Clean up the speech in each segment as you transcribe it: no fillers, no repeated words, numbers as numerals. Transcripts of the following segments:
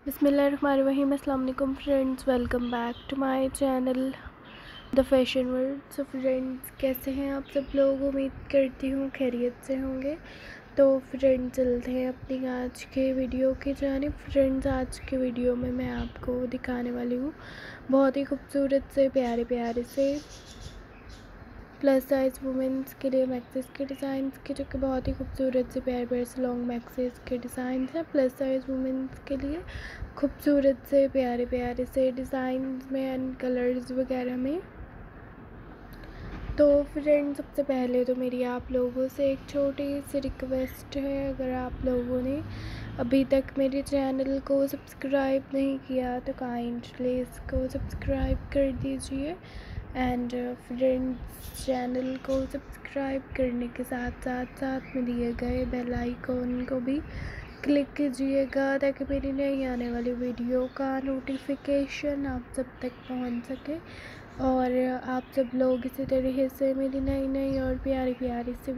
बिस्मिल्लाहिर्रहमानिर्रहीम। अस्सलाम वालेकुम friends, welcome back to my channel the fashion world. So friends, कैसे हैं आप सब लोग? उम्मीद करती हूँ खैरियत से होंगे। तो फ्रेंड्स, चलते हैं अपनी आज के वीडियो की जानिब। फ्रेंड्स, आज के वीडियो में मैं आपको दिखाने वाली हूँ बहुत ही खूबसूरत से प्यारे प्यारे से प्लस साइज़ वुमेंस के लिए मैक्सेस के डिज़ाइंस के, जो कि बहुत ही खूबसूरत से प्यारे प्यारे से लॉन्ग मैक्सेस के डिज़ाइंस हैं। प्लस साइज़ वुमेंस के लिए खूबसूरत से प्यारे प्यारे से डिज़ाइंस में एंड कलर्स वगैरह में। तो फ्रेंड्स, सबसे पहले तो मेरी आप लोगों से एक छोटी सी रिक्वेस्ट है, अगर आप लोगों ने अभी तक मेरे चैनल को सब्सक्राइब नहीं किया तो काइंडली इसको सब्सक्राइब कर दीजिए। एंड फ्रेंड्स, चैनल को सब्सक्राइब करने के साथ साथ में दिए गए बेल आइकॉन को भी क्लिक कीजिएगा, ताकि मेरी नई आने वाली वीडियो का नोटिफिकेशन आप सब तक पहुंच सके और आप सब लोग इसी तरीके से मेरी नई नई और प्यारी प्यारी सी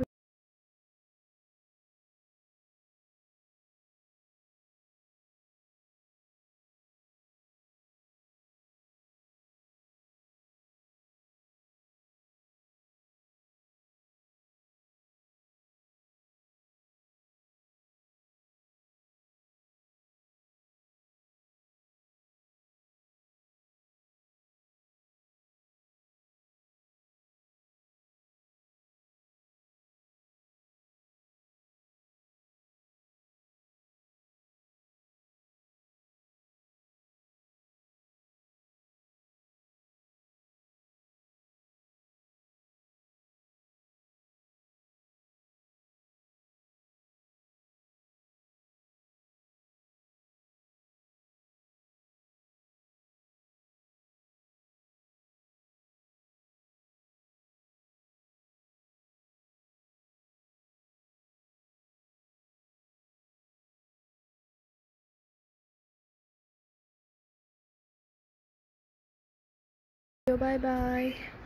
वीडियो। Bye bye.